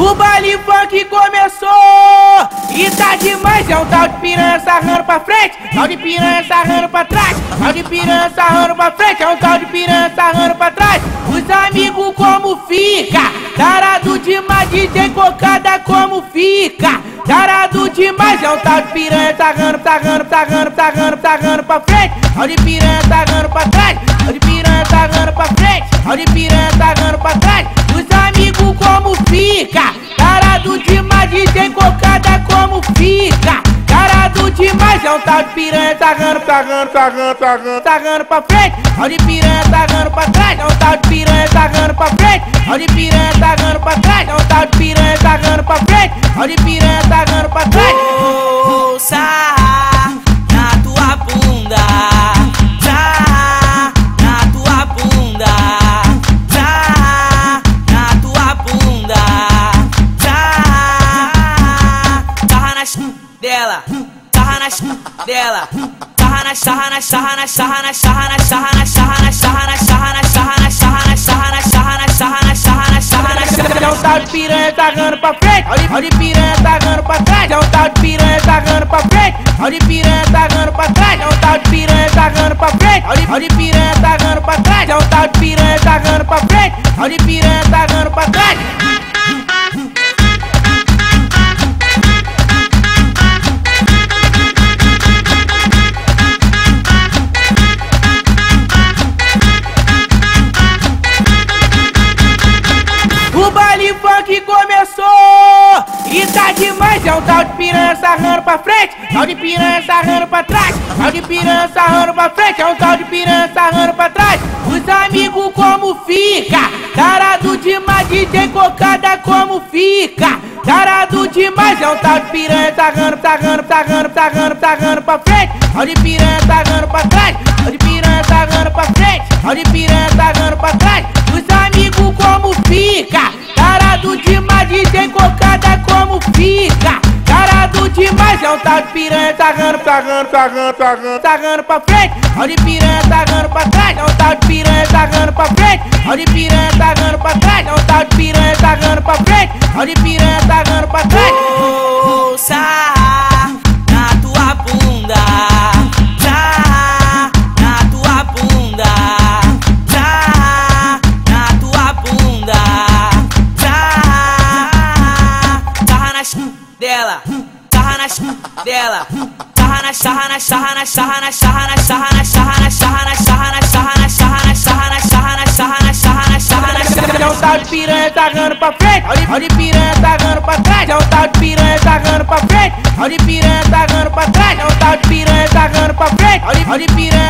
O baile funk começou e tá demais, é um tal de piranha sarrando pra frente, tal de piranha sarrando pra trás, tal de piranha sarrando pra frente, é um tal de piranha sarrando pra trás. Os amigos como fica, tarado demais, DJ cocada como fica, tarado demais, é um tal de piranha sarrando pra frente, tal de piranha sarrando pra trás, tal de piranha sarrando pra frente, tal de piranha sarrando pra trás. Os amigos como fica, tarado demais, DJ cocada como fica, tarado demais, é um tal de piranha sarrando pra frente, tal de piranha sarrando pra trás, é um tal de piranha sarrando pra frente, tal de piranha sarrando pra trás, é um tal de piranha sarrando pra frente, tal de piranha sarrando pra trás. Ouça na tua bunda, tá na tua bunda, tá na tua bunda, sarra nas dela, sarra nas dela, sarra nas é um tal de piranha sarrando pra frente, tal de piranha sarrando pra trás, é um tal de piranha sarrando pra frente, tal de piranha sarrando pra trás, é um tal de piranha sarrando pra frente, tal de piranha sarrando pra trás, é um tal de piranha sarrando pra frente, tal de piranha sarrando pra trás. O baile funk começou e tá demais, é um tal de piranha sarrando pra frente, tal de piranha sarrando pra trás, tal de piranha sarrando pra frente, é um tal de piranha sarrando pra trás. Os amigos como fica, tarado demais, DJ cocada como fica, tarado demais, é um tal de piranha sarrando pra frente, tal de piranha sarrando pra trás, tal de piranha sarrando pra frente, tal de piranha sarrando pra trás. Os amigos como fica, tarado demais, DJ cocada como fica, tarado demais, é um tal de piranha sarrando pra frente, tal de piranha sarrando pra trás, é um tal de piranha sarrando pra frente, tal de piranha sarrando pra trás, é um tal de piranha sarrando pra frente, tal de piranha sarrando pra trás. Ouça na tua bunda, tá na tua bunda, tá na tua bunda, sarra nas dela, sarra nas dela, é um tal de piranha sarrando pra frente, tal de piranha sarrando pra trás, é um tal de piranha sarrando pra frente, tal de piranha sarrando pra trás, é um tal de piranha sarrando pra frente, tal de piranha